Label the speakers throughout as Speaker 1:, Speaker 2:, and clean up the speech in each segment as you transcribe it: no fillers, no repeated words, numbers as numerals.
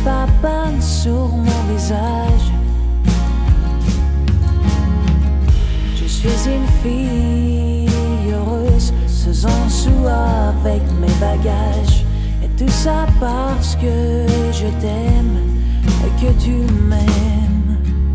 Speaker 1: pas peint sur mon visage. Je suis une fille heureuse, faisant sous avec mes bagages. Et tout ça parce que je t'aime et que tu m'aimes.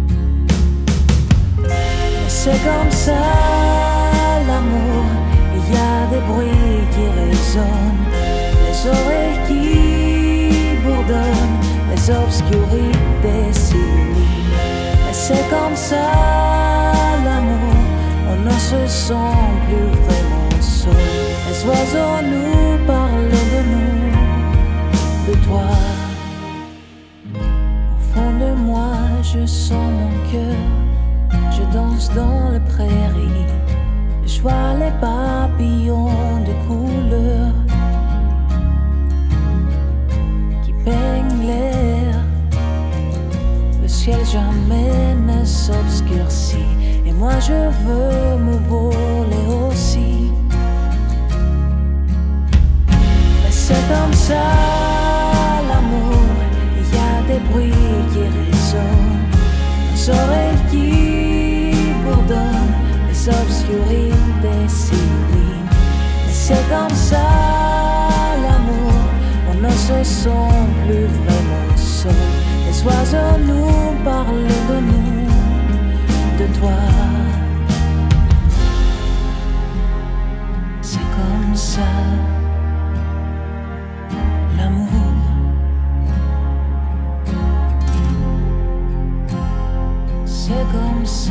Speaker 1: Mais c'est comme ça l'amour, il y a des bruits qui résonnent, les oreilles qui bourdonnent, les obscurités s'illuminent. Mais c'est comme ça l'amour, on ne se sent plus vraiment seul. Les oiseaux nous parlent de nous, de toi. Au fond de moi, je sens mon cœur, je danse dans les prairies. Je vois les papillons de couleur qui peignent l'air. Le ciel jamais ne s'obscurcit, et moi je veux me voler aussi. Mais c'est comme ça l'amour, il y a des bruits qui résonnent, les oreilles qui bourdonnent, les obscurités s'illuminent. Mais c'est comme ça l'amour, on ne se sent plus vraiment seul. Les oiseaux nous parlent de nous, de toi. C'est comme ça l'amour. C'est comme ça.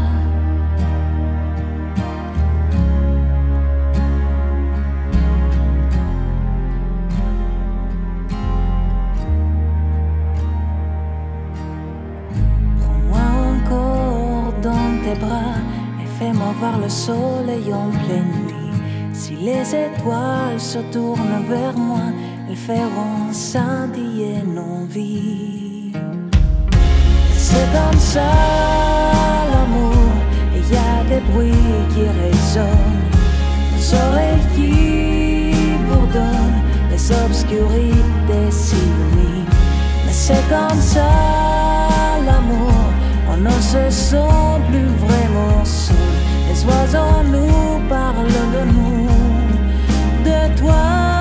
Speaker 1: Bras et fais-moi voir le soleil en pleine nuit. Si les étoiles se tournent vers moi, elles feront scintiller nos vies. C'est comme ça l'amour, il y a des bruits qui résonnent, les oreilles qui bourdonnent, les obscurités s'illuminent. Mais c'est comme ça l'amour, on ne se sent plus vraiment seul. Les oiseaux nous parlent de nous, de toi.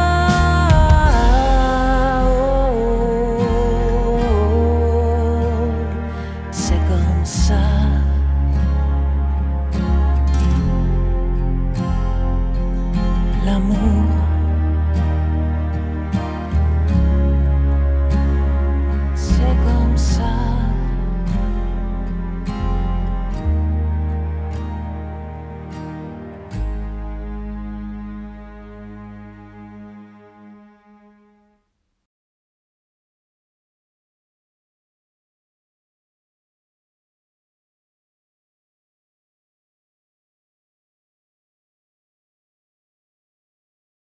Speaker 1: Oh, c'est comme ça. L'amour.